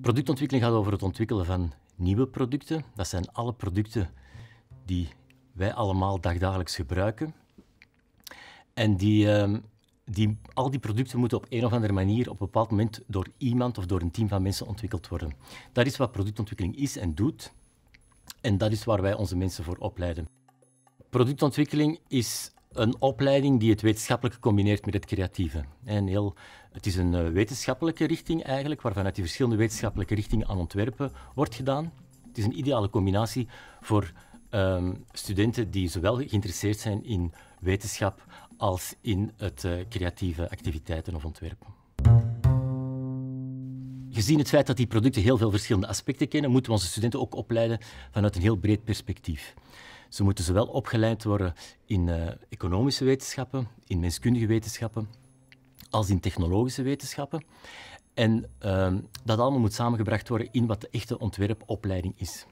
Productontwikkeling gaat over het ontwikkelen van nieuwe producten. Dat zijn alle producten die wij allemaal dagdagelijks gebruiken. En al die producten moeten op een of andere manier op een bepaald moment door iemand of door een team van mensen ontwikkeld worden. Dat is wat productontwikkeling is en doet. En dat is waar wij onze mensen voor opleiden. Productontwikkeling is een opleiding die het wetenschappelijke combineert met het creatieve. Het is een wetenschappelijke richting eigenlijk, waarvan uit die verschillende wetenschappelijke richtingen aan ontwerpen wordt gedaan. Het is een ideale combinatie voor studenten die zowel geïnteresseerd zijn in wetenschap als in het creatieve activiteiten of ontwerpen. Gezien het feit dat die producten heel veel verschillende aspecten kennen, moeten we onze studenten ook opleiden vanuit een heel breed perspectief. Ze moeten zowel opgeleid worden in economische wetenschappen, in menskundige wetenschappen, als in technologische wetenschappen. En dat allemaal moet samengebracht worden in wat de echte ontwerpopleiding is.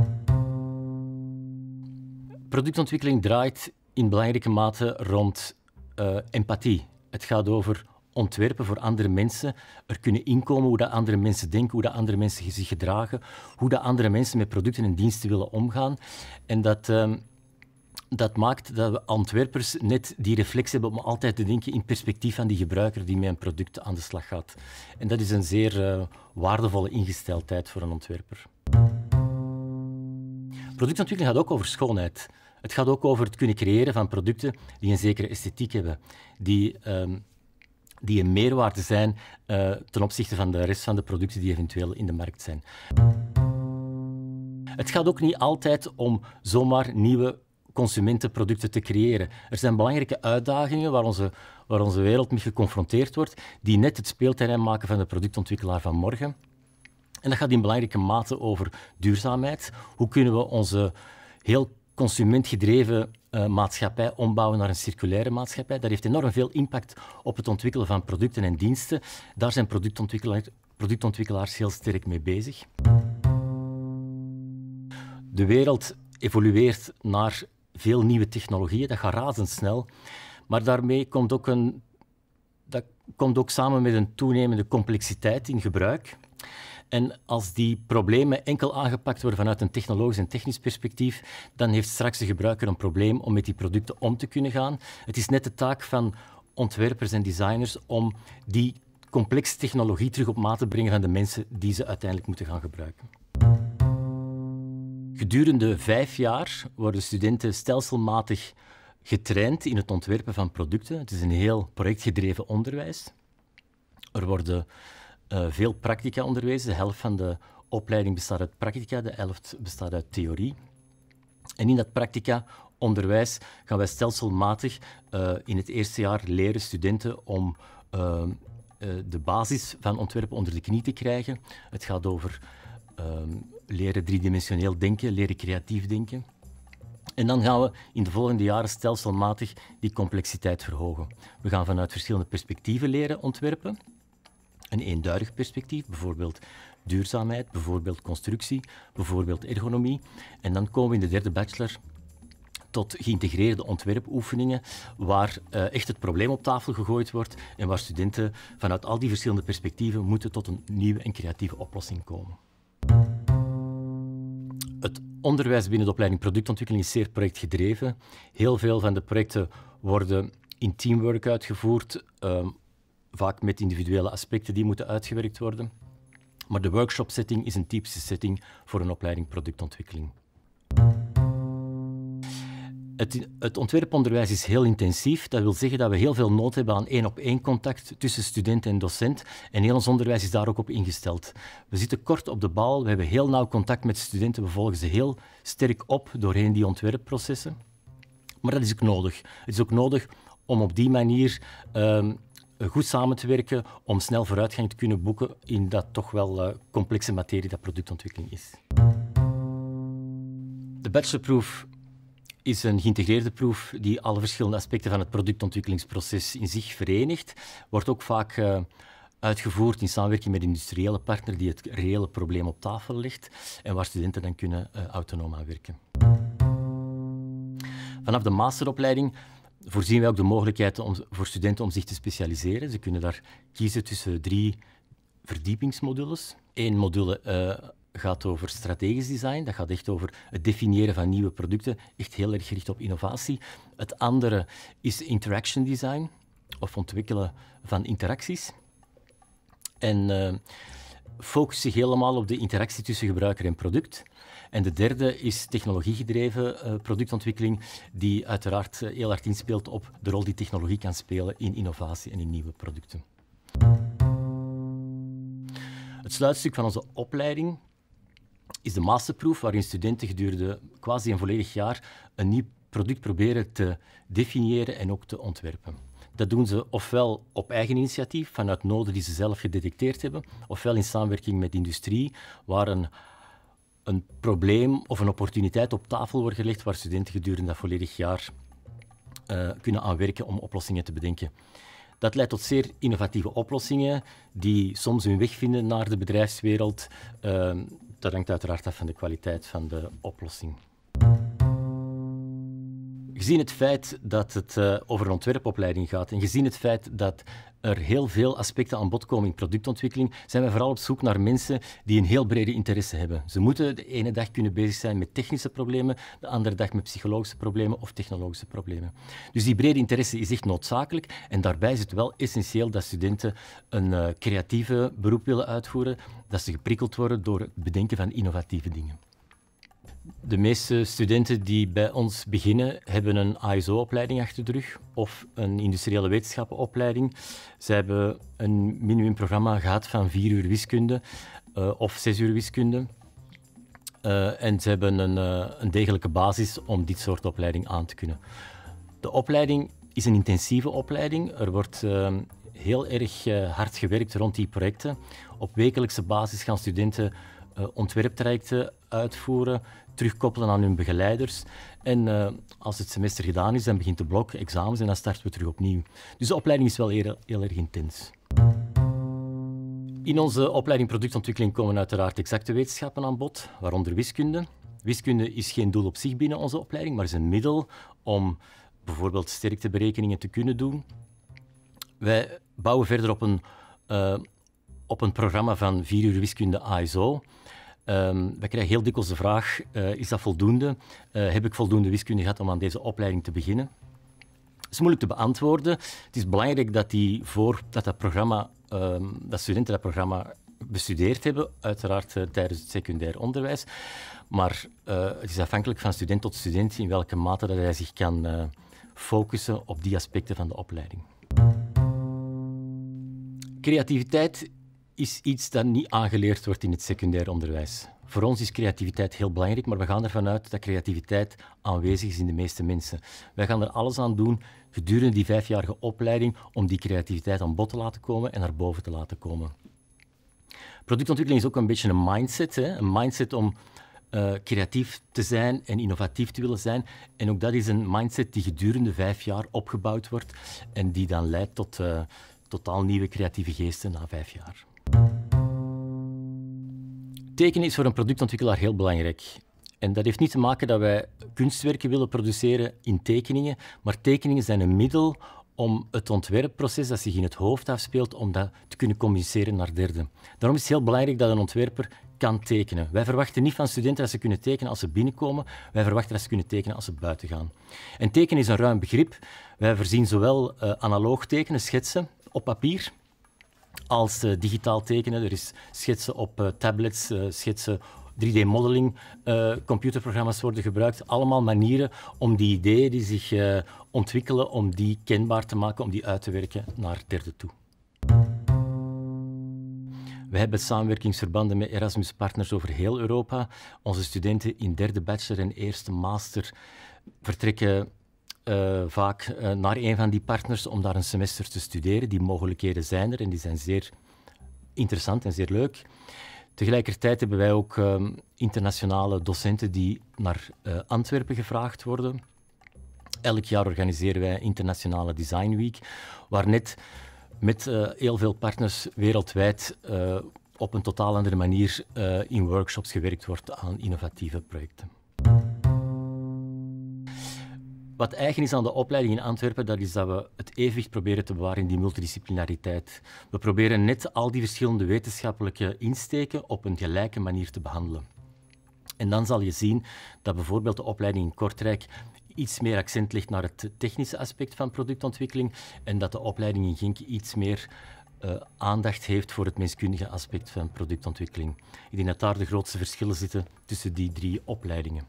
Productontwikkeling draait in belangrijke mate rond empathie. Het gaat over ontwerpen voor andere mensen, er kunnen inkomen hoe dat andere mensen denken, hoe dat andere mensen zich gedragen, hoe dat andere mensen met producten en diensten willen omgaan. En dat maakt dat we ontwerpers net die reflex hebben om altijd te denken in perspectief van die gebruiker die met een product aan de slag gaat. En dat is een zeer waardevolle ingesteldheid voor een ontwerper. Productontwikkeling gaat ook over schoonheid. Het gaat ook over het kunnen creëren van producten die een zekere esthetiek hebben, die een meerwaarde zijn ten opzichte van de rest van de producten die eventueel in de markt zijn. Het gaat ook niet altijd om zomaar nieuwe consumentenproducten te creëren. Er zijn belangrijke uitdagingen waar onze wereld mee geconfronteerd wordt, die net het speelterrein maken van de productontwikkelaar van morgen. En dat gaat in belangrijke mate over duurzaamheid. Hoe kunnen we onze heel consumentgedreven maatschappij ombouwen naar een circulaire maatschappij? Dat heeft enorm veel impact op het ontwikkelen van producten en diensten. Daar zijn productontwikkelaars heel sterk mee bezig. De wereld evolueert naar veel nieuwe technologieën. Dat gaat razendsnel. Maar daarmee dat komt ook samen met een toenemende complexiteit in gebruik. En als die problemen enkel aangepakt worden vanuit een technologisch en technisch perspectief, dan heeft straks de gebruiker een probleem om met die producten om te kunnen gaan. Het is net de taak van ontwerpers en designers om die complexe technologie terug op maat te brengen van de mensen die ze uiteindelijk moeten gaan gebruiken. Gedurende 5 jaar worden studenten stelselmatig getraind in het ontwerpen van producten. Het is een heel projectgedreven onderwijs. Er worden veel practica onderwezen. De helft van de opleiding bestaat uit practica, de helft bestaat uit theorie. En in dat practica-onderwijs gaan wij stelselmatig in het eerste jaar leren studenten om de basis van ontwerpen onder de knie te krijgen. Het gaat over leren driedimensioneel denken, leren creatief denken. En dan gaan we in de volgende jaren stelselmatig die complexiteit verhogen. We gaan vanuit verschillende perspectieven leren ontwerpen. Een eenduidig perspectief, bijvoorbeeld duurzaamheid, bijvoorbeeld constructie, bijvoorbeeld ergonomie. En dan komen we in de derde bachelor tot geïntegreerde ontwerpoefeningen, waar echt het probleem op tafel gegooid wordt en waar studenten vanuit al die verschillende perspectieven moeten tot een nieuwe en creatieve oplossing komen. Het onderwijs binnen de opleiding productontwikkeling is zeer projectgedreven. Heel veel van de projecten worden in teamwork uitgevoerd, vaak met individuele aspecten die moeten uitgewerkt worden. Maar de workshop-setting is een typische setting voor een opleiding productontwikkeling. Het ontwerponderwijs is heel intensief. Dat wil zeggen dat we heel veel nood hebben aan 1-op-1 contact tussen student en docent. En heel ons onderwijs is daar ook op ingesteld. We zitten kort op de bal, we hebben heel nauw contact met studenten, we volgen ze heel sterk op doorheen die ontwerpprocessen. Maar dat is ook nodig. Het is ook nodig om op die manier goed samen te werken, om snel vooruitgang te kunnen boeken in dat toch wel complexe materie dat productontwikkeling is. De bachelorproef is een geïntegreerde proef die alle verschillende aspecten van het productontwikkelingsproces in zich verenigt. Wordt ook vaak uitgevoerd in samenwerking met een industriële partner die het reële probleem op tafel legt en waar studenten dan kunnen autonoom aan werken. Vanaf de masteropleiding voorzien wij ook de mogelijkheid voor studenten om zich te specialiseren. Ze kunnen daar kiezen tussen 3 verdiepingsmodules. Eén module gaat over strategisch design. Dat gaat echt over het definiëren van nieuwe producten, echt heel erg gericht op innovatie. Het andere is interaction design, of ontwikkelen van interacties. En focust zich helemaal op de interactie tussen gebruiker en product. En de derde is technologiegedreven productontwikkeling, die uiteraard heel hard inspeelt op de rol die technologie kan spelen in innovatie en in nieuwe producten. Het sluitstuk van onze opleiding is de masterproef, waarin studenten gedurende quasi een volledig jaar een nieuw product proberen te definiëren en ook te ontwerpen. Dat doen ze ofwel op eigen initiatief, vanuit noden die ze zelf gedetecteerd hebben, ofwel in samenwerking met de industrie, waar een probleem of een opportuniteit op tafel wordt gelegd, waar studenten gedurende dat volledig jaar kunnen aan werken om oplossingen te bedenken. Dat leidt tot zeer innovatieve oplossingen die soms hun weg vinden naar de bedrijfswereld. Dat hangt uiteraard af van de kwaliteit van de oplossing. Gezien het feit dat het over een ontwerpopleiding gaat en gezien het feit dat er heel veel aspecten aan bod komen in productontwikkeling, zijn wij vooral op zoek naar mensen die een heel brede interesse hebben. Ze moeten de ene dag kunnen bezig zijn met technische problemen, de andere dag met psychologische problemen of technologische problemen. Dus die brede interesse is echt noodzakelijk en daarbij is het wel essentieel dat studenten een creatieve beroep willen uitvoeren, dat ze geprikkeld worden door het bedenken van innovatieve dingen. De meeste studenten die bij ons beginnen, hebben een ASO-opleiding achter de rug of een industriële wetenschappenopleiding. Ze hebben een minimumprogramma gehad van 4 uur wiskunde of 6 uur wiskunde. En ze hebben een degelijke basis om dit soort opleiding aan te kunnen. De opleiding is een intensieve opleiding. Er wordt heel erg hard gewerkt rond die projecten. Op wekelijkse basis gaan studenten ontwerptrajecten uitvoeren, terugkoppelen aan hun begeleiders. En als het semester gedaan is, dan begint de blok, examens en dan starten we terug opnieuw. Dus de opleiding is wel heel erg intens. In onze opleiding productontwikkeling komen uiteraard exacte wetenschappen aan bod, waaronder wiskunde. Wiskunde is geen doel op zich binnen onze opleiding, maar is een middel om bijvoorbeeld sterkteberekeningen te kunnen doen. Wij bouwen verder op een programma van 4 uur wiskunde ASO. We krijgen heel dikwijls de vraag, is dat voldoende? Heb ik voldoende wiskunde gehad om aan deze opleiding te beginnen? Het is moeilijk te beantwoorden. Het is belangrijk dat dat studenten dat programma bestudeerd hebben, uiteraard tijdens het secundair onderwijs. Maar het is afhankelijk van student tot student in welke mate dat hij zich kan focussen op die aspecten van de opleiding. Creativiteit is iets dat niet aangeleerd wordt in het secundair onderwijs. Voor ons is creativiteit heel belangrijk, maar we gaan ervan uit dat creativiteit aanwezig is in de meeste mensen. Wij gaan er alles aan doen gedurende die 5-jarige opleiding om die creativiteit aan bod te laten komen en naar boven te laten komen. Productontwikkeling is ook een beetje een mindset. Een mindset om creatief te zijn en innovatief te willen zijn. En ook dat is een mindset die gedurende 5 jaar opgebouwd wordt en die dan leidt tot totaal nieuwe creatieve geesten na 5 jaar. Tekenen is voor een productontwikkelaar heel belangrijk. En dat heeft niet te maken dat wij kunstwerken willen produceren in tekeningen, maar tekeningen zijn een middel om het ontwerpproces dat zich in het hoofd afspeelt, om dat te kunnen communiceren naar derden. Daarom is het heel belangrijk dat een ontwerper kan tekenen. Wij verwachten niet van studenten dat ze kunnen tekenen als ze binnenkomen, wij verwachten dat ze kunnen tekenen als ze buiten gaan. En tekenen is een ruim begrip. Wij voorzien zowel analoog tekenen, schetsen op papier, als digitaal tekenen. Er is schetsen op tablets, schetsen 3D-modeling, computerprogramma's worden gebruikt. Allemaal manieren om die ideeën die zich ontwikkelen, om die kenbaar te maken, om die uit te werken naar derden toe. We hebben samenwerkingsverbanden met Erasmus-partners over heel Europa. Onze studenten in derde bachelor en eerste master vertrekken vaak naar een van die partners om daar een semester te studeren. Die mogelijkheden zijn er en die zijn zeer interessant en zeer leuk. Tegelijkertijd hebben wij ook internationale docenten die naar Antwerpen gevraagd worden. Elk jaar organiseren wij Internationale Design Week, waar net met heel veel partners wereldwijd op een totaal andere manier in workshops gewerkt wordt aan innovatieve projecten. Wat eigen is aan de opleiding in Antwerpen, dat is dat we het evenwicht proberen te bewaren in die multidisciplinariteit. We proberen net al die verschillende wetenschappelijke insteken op een gelijke manier te behandelen. En dan zal je zien dat bijvoorbeeld de opleiding in Kortrijk iets meer accent legt naar het technische aspect van productontwikkeling en dat de opleiding in Genk iets meer aandacht heeft voor het menskundige aspect van productontwikkeling. Ik denk dat daar de grootste verschillen zitten tussen die 3 opleidingen.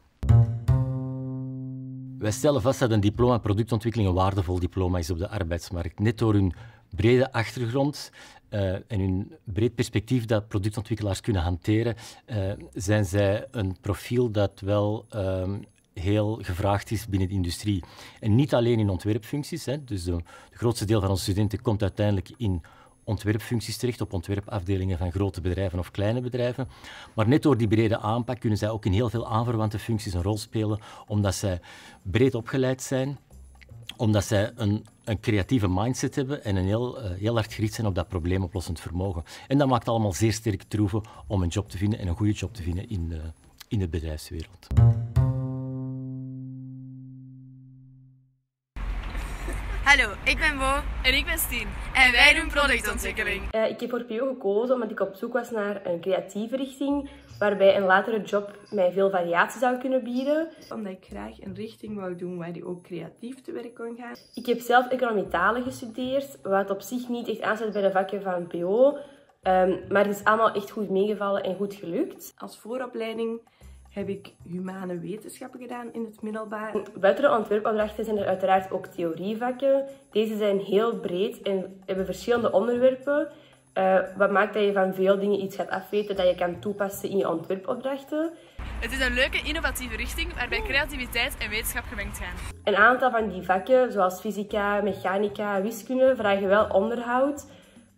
Wij stellen vast dat een diploma productontwikkeling een waardevol diploma is op de arbeidsmarkt. Net door hun brede achtergrond en hun breed perspectief dat productontwikkelaars kunnen hanteren, zijn zij een profiel dat wel heel gevraagd is binnen de industrie. En niet alleen in ontwerpfuncties. Hè. Dus de grootste deel van onze studenten komt uiteindelijk in ontwerpfuncties terecht, op ontwerpafdelingen van grote bedrijven of kleine bedrijven. Maar net door die brede aanpak kunnen zij ook in heel veel aanverwante functies een rol spelen, omdat zij breed opgeleid zijn, omdat zij een creatieve mindset hebben en heel hard gericht zijn op dat probleemoplossend vermogen. En dat maakt allemaal zeer sterk troeven om een job te vinden en een goede job te vinden in de bedrijfswereld. Hallo, ik ben Bo. En ik ben Stien. En wij doen productontwikkeling. Ik heb voor PO gekozen omdat ik op zoek was naar een creatieve richting, waarbij een latere job mij veel variatie zou kunnen bieden. Omdat ik graag een richting wou doen waar ik ook creatief te werk kon gaan. Ik heb zelf economie-talen gestudeerd, wat op zich niet echt aansluit bij de vakken van PO. Maar het is allemaal echt goed meegevallen en goed gelukt. Als vooropleiding heb ik humane wetenschappen gedaan in het middelbaar. Buiten de ontwerpopdrachten zijn er uiteraard ook theorievakken. Deze zijn heel breed en hebben verschillende onderwerpen. Wat maakt dat je van veel dingen iets gaat afweten dat je kan toepassen in je ontwerpopdrachten. Het is een leuke, innovatieve richting waarbij creativiteit en wetenschap gemengd gaan. Een aantal van die vakken, zoals fysica, mechanica, wiskunde, vragen wel onderhoud.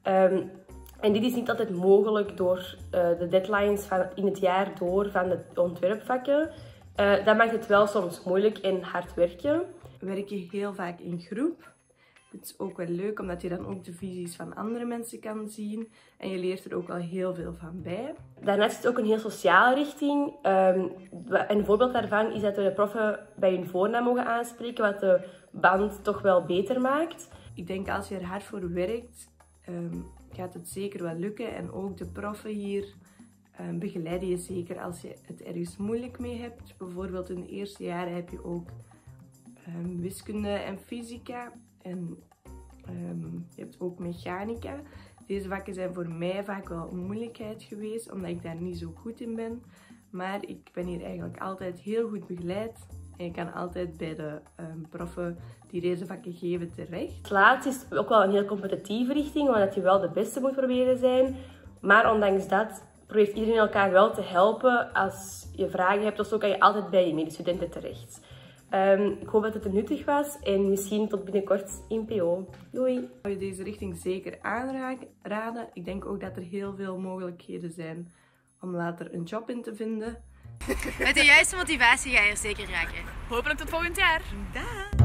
En dit is niet altijd mogelijk door de deadlines van in het jaar door van de ontwerpvakken. Dat maakt het wel soms moeilijk en hard werken. Werk je heel vaak in groep. Het is ook wel leuk omdat je dan ook de visies van andere mensen kan zien. En je leert er ook wel heel veel van bij. Daarnaast is het ook een heel sociale richting. Een voorbeeld daarvan is dat we de proffen bij hun voornaam mogen aanspreken, wat de band toch wel beter maakt. Ik denk als je er hard voor werkt, gaat het zeker wel lukken. En ook de proffen hier begeleiden je zeker als je het ergens moeilijk mee hebt. Bijvoorbeeld in de eerste jaren heb je ook wiskunde en fysica. En je hebt ook mechanica. Deze vakken zijn voor mij vaak wel een moeilijkheid geweest, omdat ik daar niet zo goed in ben. Maar ik ben hier eigenlijk altijd heel goed begeleid. En je kan altijd bij de proffen die deze vakken geven terecht. Het laatste is ook wel een heel competitieve richting, omdat je wel de beste moet proberen zijn. Maar ondanks dat probeert iedereen elkaar wel te helpen. Als je vragen hebt of zo, kan je altijd bij je medestudenten terecht. Ik hoop dat het nuttig was en misschien tot binnenkort in PO. Doei! Ik zou je deze richting zeker aanraden. Ik denk ook dat er heel veel mogelijkheden zijn om later een job in te vinden. Met de juiste motivatie ga je er zeker raken. Hopelijk tot volgend jaar. Dag!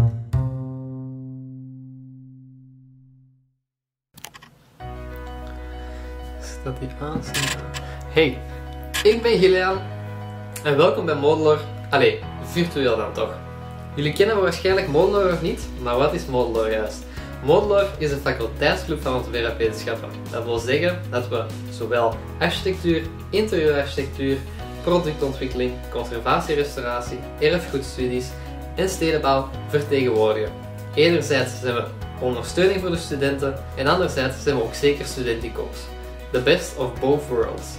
Staat die aan? Hey, ik ben Gillian en welkom bij Modelor. Allee, virtueel dan toch. Jullie kennen waarschijnlijk Modelor nog niet, maar wat is Modelor juist? Modelor is een faculteitsclub van ontwerpwetenschappen. Dat wil zeggen dat we zowel architectuur, interieurarchitectuur, productontwikkeling, conservatie-restauratie, erfgoedstudies en stedenbouw vertegenwoordigen. Enerzijds zijn we ondersteuning voor de studenten en anderzijds zijn we ook zeker studentico's. The best of both worlds.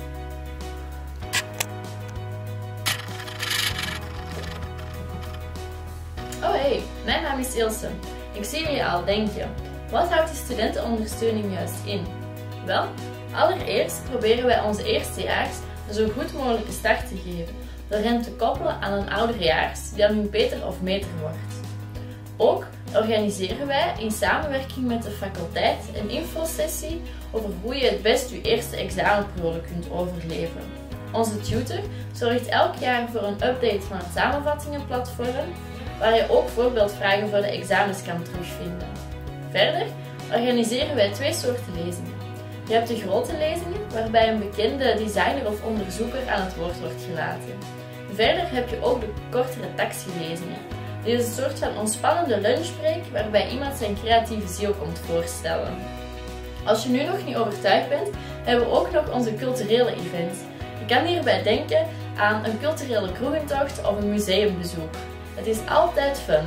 Oh hey, mijn naam is Ilse. Ik zie jullie al denken, wat houdt die studentenondersteuning juist in? Wel, allereerst proberen wij onze eerstejaars een zo goed mogelijke start te geven, door hen te koppelen aan een ouderjaars die dan hun Peter of meter wordt. Ook organiseren wij in samenwerking met de faculteit een infosessie over hoe je het best je eerste examenperiode kunt overleven. Onze tutor zorgt elk jaar voor een update van het samenvattingenplatform, waar je ook voorbeeldvragen voor de examens kan terugvinden. Verder organiseren wij 2 soorten lezingen. Je hebt de grote lezingen, waarbij een bekende designer of onderzoeker aan het woord wordt gelaten. Verder heb je ook de kortere taxilezingen, Dit is een soort van ontspannende lunchbreak waarbij iemand zijn creatieve ziel komt voorstellen. Als je nu nog niet overtuigd bent, hebben we ook nog onze culturele events. Je kan hierbij denken aan een culturele kroegentocht of een museumbezoek. Het is altijd fun.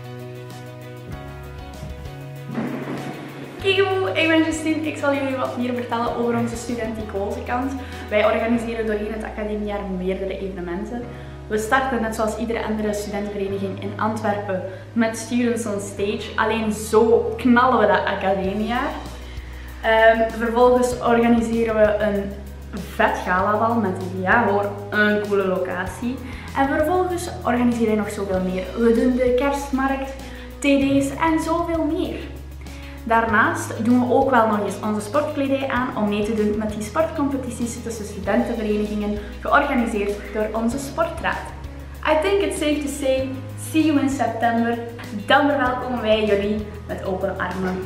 Kiko, ik ben Justine. Ik zal jullie wat meer vertellen over onze studenticose-kant. Wij organiseren doorheen het academiejaar meerdere evenementen. We starten net zoals iedere andere studentenvereniging in Antwerpen met Students on Stage. Alleen zo knallen we dat academiejaar. Vervolgens organiseren we een vet galabal met, ja hoor, een coole locatie. En vervolgens organiseren wij nog zoveel meer. We doen de kerstmarkt, TD's en zoveel meer. Daarnaast doen we ook wel nog eens onze sportkledij aan om mee te doen met die sportcompetities tussen studentenverenigingen, georganiseerd door onze sportraad. I think it's safe to say, see you in september. Dan verwelkomen wij jullie met open armen.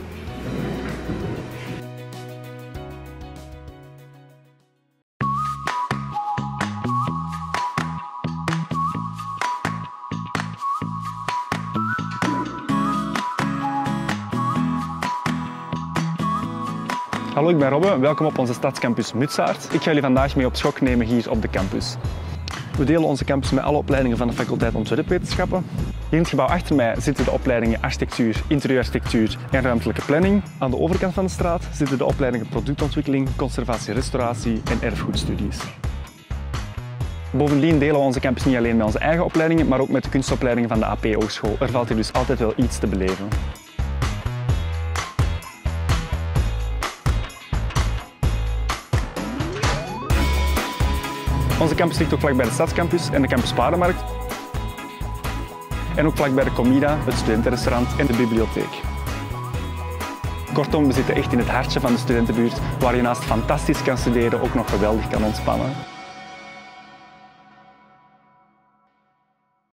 Hallo, ik ben Robbe. Welkom op onze stadscampus Mutsaert. Ik ga jullie vandaag mee op schok nemen hier op de campus. We delen onze campus met alle opleidingen van de faculteit Ontwerpwetenschappen. Hier in het gebouw achter mij zitten de opleidingen Architectuur, Interieurarchitectuur en Ruimtelijke Planning. Aan de overkant van de straat zitten de opleidingen Productontwikkeling, Conservatie, Restauratie en Erfgoedstudies. Bovendien delen we onze campus niet alleen met onze eigen opleidingen, maar ook met de kunstopleidingen van de AP Hogeschool. Er valt hier dus altijd wel iets te beleven. Onze campus ligt ook vlakbij de Stadscampus en de Campus Paardenmarkt. En ook vlakbij de Comida, het studentenrestaurant en de bibliotheek. Kortom, we zitten echt in het hartje van de studentenbuurt, waar je naast fantastisch kan studeren ook nog geweldig kan ontspannen.